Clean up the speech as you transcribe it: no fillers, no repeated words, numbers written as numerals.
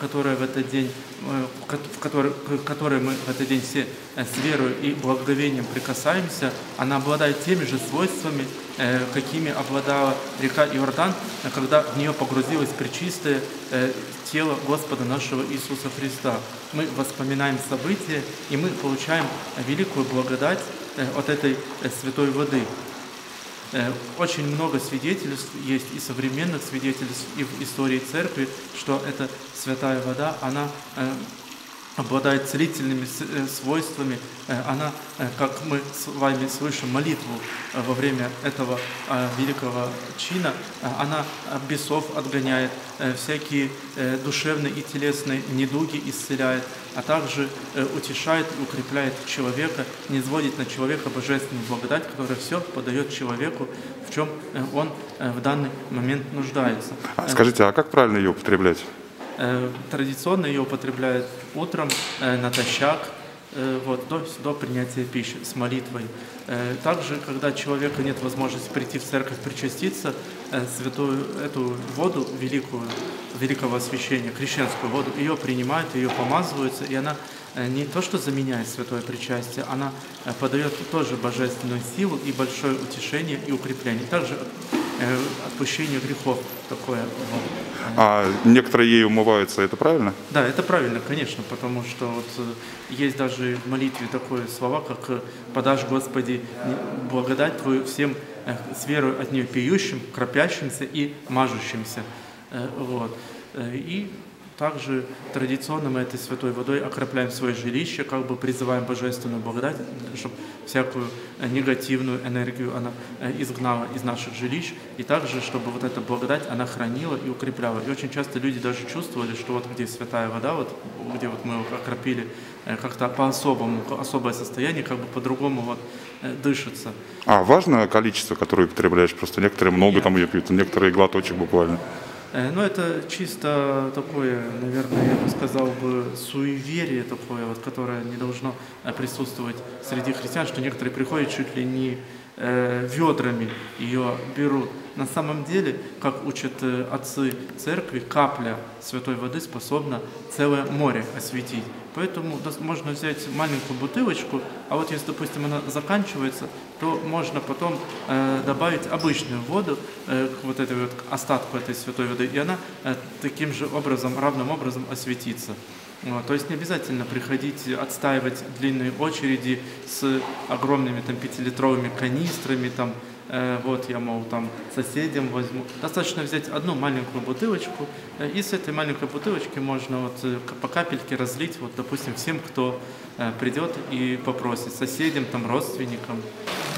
которая в этот день, к которой мы в этот день все с верой и благоговением прикасаемся, она обладает теми же свойствами, какими обладала река Иордан, когда в нее погрузилось пречистое тело Господа нашего Иисуса Христа. Мы вспоминаем события, и мы получаем великую благодать от этой святой воды. Очень много свидетельств есть, и современных свидетельств, и в истории Церкви, что эта святая вода, она обладает целительными свойствами. Она, как мы с вами слышим молитву во время этого великого чина, она бесов отгоняет, всякие душевные и телесные недуги исцеляет, а также утешает и укрепляет человека, низводит на человека божественную благодать, которая все подает человеку, в чем он в данный момент нуждается. Скажите, а как правильно ее употреблять? Традиционно ее употребляют утром натощак, до принятия пищи с молитвой. Также, когда у человека нет возможности прийти в церковь, причаститься, святую эту воду, великого освящения, крещенскую воду, ее принимают, ее помазываются, и она не то что заменяет святое причастие, она подает тоже божественную силу и большое утешение и укрепление. Также отпущение грехов такое. А некоторые ею умываются, это правильно? Да, это правильно, конечно, потому что есть даже в молитве такое слова, как «подашь, Господи, благодать Твою всем с верой от нее пьющим, кропящимся и мажущимся». И также традиционно мы этой святой водой окропляем свое жилище, как бы призываем божественную благодать, чтобы всякую негативную энергию она изгнала из наших жилищ, и также, чтобы вот эта благодать, она хранила и укрепляла. И очень часто люди даже чувствовали, что вот где святая вода, где мы окропили, как-то по-особому, особое состояние, как бы по-другому дышится. А важно количество, которое употребляешь? Просто некоторые много там ее пьют, некоторые глоточек буквально. Это чисто такое, наверное, я бы сказал суеверие такое, которое не должно присутствовать среди христиан, что некоторые приходят чуть ли не ведрами ее берут. На самом деле, как учат отцы церкви, капля святой воды способна целое море осветить. Поэтому можно взять маленькую бутылочку, а если, допустим, она заканчивается, то можно потом добавить обычную воду к этой к остатку этой святой воды, и она таким же образом, равным образом осветится. То есть не обязательно приходить, отстаивать длинные очереди с огромными 5-литровыми канистрами, я, соседям возьму. Достаточно взять одну маленькую бутылочку, и с этой маленькой бутылочки можно по капельке разлить, допустим, всем, кто придет и попросит, соседям, родственникам.